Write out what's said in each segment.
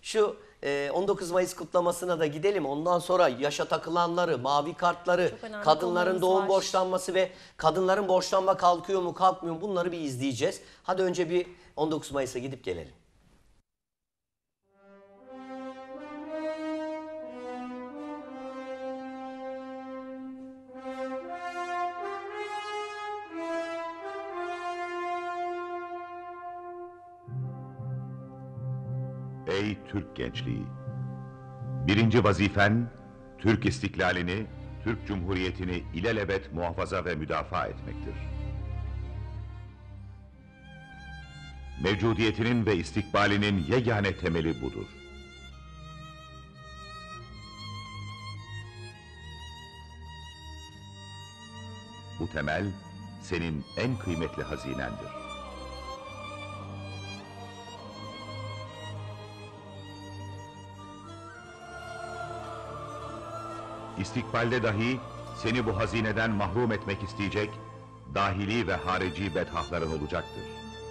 Şu 19 Mayıs kutlamasına da gidelim. Ondan sonra yaşa takılanları, mavi kartları, kadınların doğum borçlanması ve kadınların borçlanma kalkıyor mu kalkmıyor mu bunları bir izleyeceğiz. Hadi önce bir 19 Mayıs'a gidip gelelim. Ey Türk gençliği! Birinci vazifen, Türk istiklalini, Türk Cumhuriyeti'ni ilelebet muhafaza ve müdafaa etmektir. Mevcudiyetinin ve istikbalinin yegane temeli budur. Bu temel, senin en kıymetli hazinendir. İstikbalde dahi seni bu hazineden mahrum etmek isteyecek dahili ve harici bedhahların olacaktır.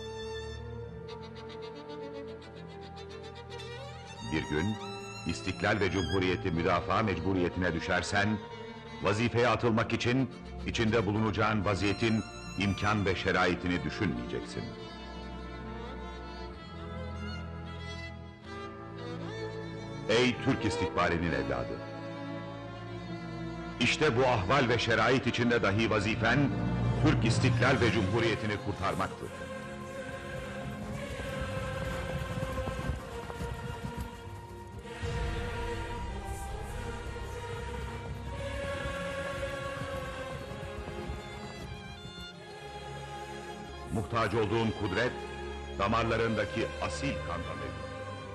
Bir gün istiklal ve cumhuriyeti müdafaa mecburiyetine düşersen, vazifeye atılmak için içinde bulunacağın vaziyetin imkan ve şeraitini düşünmeyeceksin. Ey Türk istikbalinin evladı! İşte bu ahval ve şerait içinde dahi vazifen, Türk istiklal ve cumhuriyetini kurtarmaktır. Muhtaç olduğun kudret, damarlarındaki asil kanda mevcut.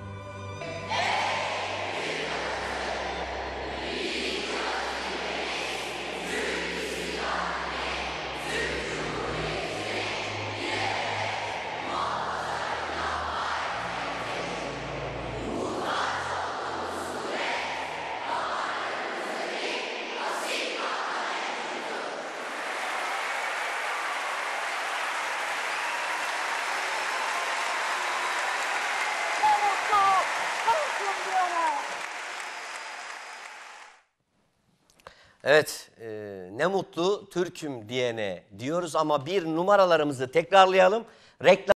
Evet, ne mutlu Türk'üm diyene diyoruz ama bir numaralarımızı tekrarlayalım. Reklam